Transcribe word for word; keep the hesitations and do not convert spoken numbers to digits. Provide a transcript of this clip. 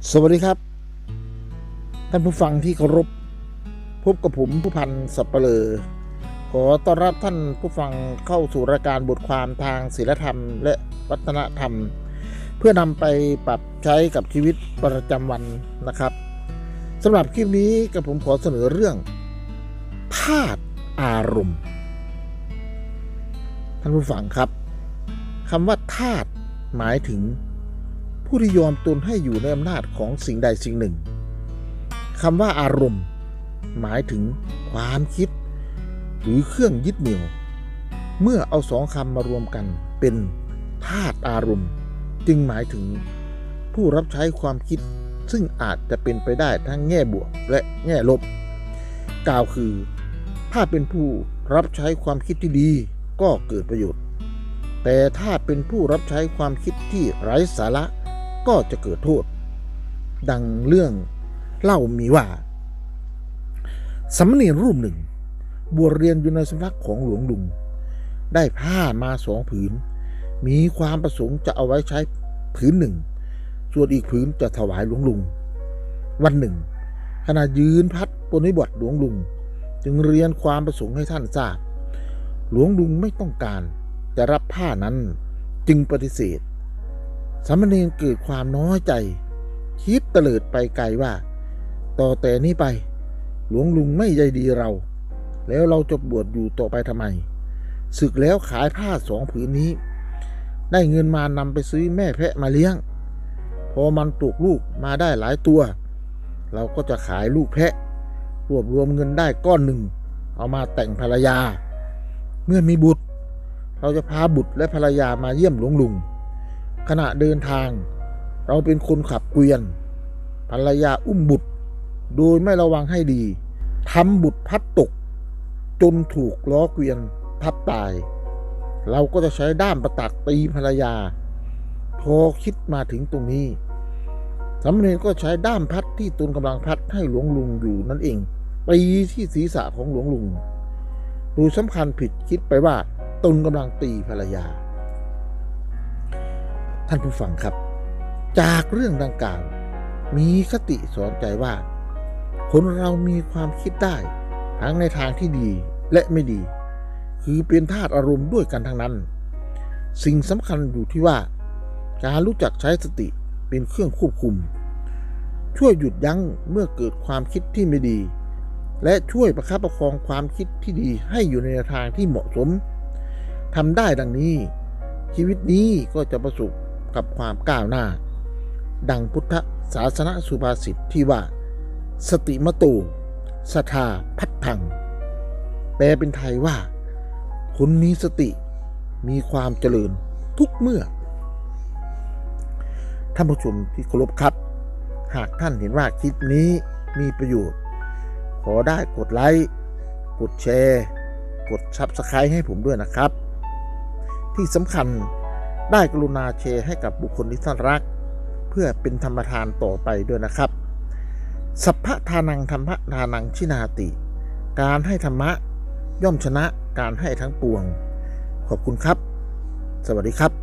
สวัสดีครับท่านผู้ฟังที่เคารพพบกับผมผู้พันสับเปลอขอต้อนรับท่านผู้ฟังเข้าสู่รายการบทความทางศีลธรรมและวัฒนธรรมเพื่อนำไปปรับใช้กับชีวิตประจำวันนะครับสำหรับคลิปนี้กับผมขอเสนอเรื่องธาตุอารมณ์ท่านผู้ฟังครับคำว่าธาตุหมายถึงผู้ที่ยอมตนให้อยู่ในอำนาจของสิ่งใดสิ่งหนึ่งคำว่าอารมณ์หมายถึงความคิดหรือเครื่องยึดเหนี่ยวเมื่อเอาสองคำมารวมกันเป็นธาตุอารมณ์จึงหมายถึงผู้รับใช้ความคิดซึ่งอาจจะเป็นไปได้ทั้งแง่บวกและแง่ลบกล่าวคือถ้าเป็นผู้รับใช้ความคิดที่ดีก็เกิดประโยชน์แต่ถ้าเป็นผู้รับใช้ความคิดที่ไร้สาระก็จะเกิดโทษดังเรื่องเล่ามีว่าสามเณรรูปหนึ่งบวชเรียนอยู่ในสำนักของหลวงลุงได้ผ้ามาสองผืนมีความประสงค์จะเอาไว้ใช้ผืนหนึ่งส่วนอีกผืนจะถวายหลวงลุงวันหนึ่งขณะยืนพัดปนิบัติหลวงลุงจึงเรียนความประสงค์ให้ท่านทราบหลวงลุงไม่ต้องการจะรับผ้านั้นจึงปฏิเสธสามเณรเกิดความน้อยใจคิดเตลิดไปไกลว่าต่อแต่นี้ไปหลวงลุงไม่ใยดีเราแล้วเราจะบวชอยู่ต่อไปทำไมศึกแล้วขายผ้าสองผืนนี้ได้เงินมานำไปซื้อแม่แพะมาเลี้ยงพอมันตกลูกมาได้หลายตัวเราก็จะขายลูกแพะรวบรวมเงินได้ก้อนหนึ่งเอามาแต่งภรรยาเมื่อมีบุตรเราจะพาบุตรและภรรยามาเยี่ยมหลวงลุงขณะเดินทางเราเป็นคนขับเกวียนภรรยาอุ้มบุตรโดยไม่ระวังให้ดีทำบุตรพัดตกจนถูกล้อเกวียนทับตายเราก็จะใช้ด้ามประตักตีภรรยาพอคิดมาถึงตรงนี้สามเณรก็ใช้ด้ามพัดที่ตนกำลังพัดให้หลวงลุงอยู่นั่นเองตีที่ศีรษะของหลวงลุงโดยสำคัญผิดคิดไปว่าตนกำลังตีภรรยาท่านผู้ฟังครับจากเรื่องดังกล่าวมีคติสอนใจว่าคนเรามีความคิดได้ทั้งในทางที่ดีและไม่ดีคือเป็นธาตุอารมณ์ด้วยกันทั้งนั้นสิ่งสำคัญอยู่ที่ว่าการรู้จักใช้สติเป็นเครื่องควบคุมช่วยหยุดยั้งเมื่อเกิดความคิดที่ไม่ดีและช่วยประคับประคองความคิดที่ดีให้อยู่ในทางที่เหมาะสมทำได้ดังนี้ชีวิตนี้ก็จะประสบกับความก้าวหน้าดังพุทธศาสนสุภาษิตที่ว่าสติมโตศรัทธาพัฒพังแปลเป็นไทยว่าคนมีสติมีความเจริญทุกเมื่อท่านผู้ชมที่เคารพครับหากท่านเห็นว่าคลิปนี้มีประโยชน์ขอได้กดไลค์กดแชร์กด ซับสไครบ์ ให้ผมด้วยนะครับที่สำคัญได้กรุณาแชร์ให้กับบุคคลที่ท่านรักเพื่อเป็นธรรมทานต่อไปด้วยนะครับสัพพะทานังธรรมะทานังชินาติการให้ธรรมะย่อมชนะการให้ทั้งปวงขอบคุณครับสวัสดีครับ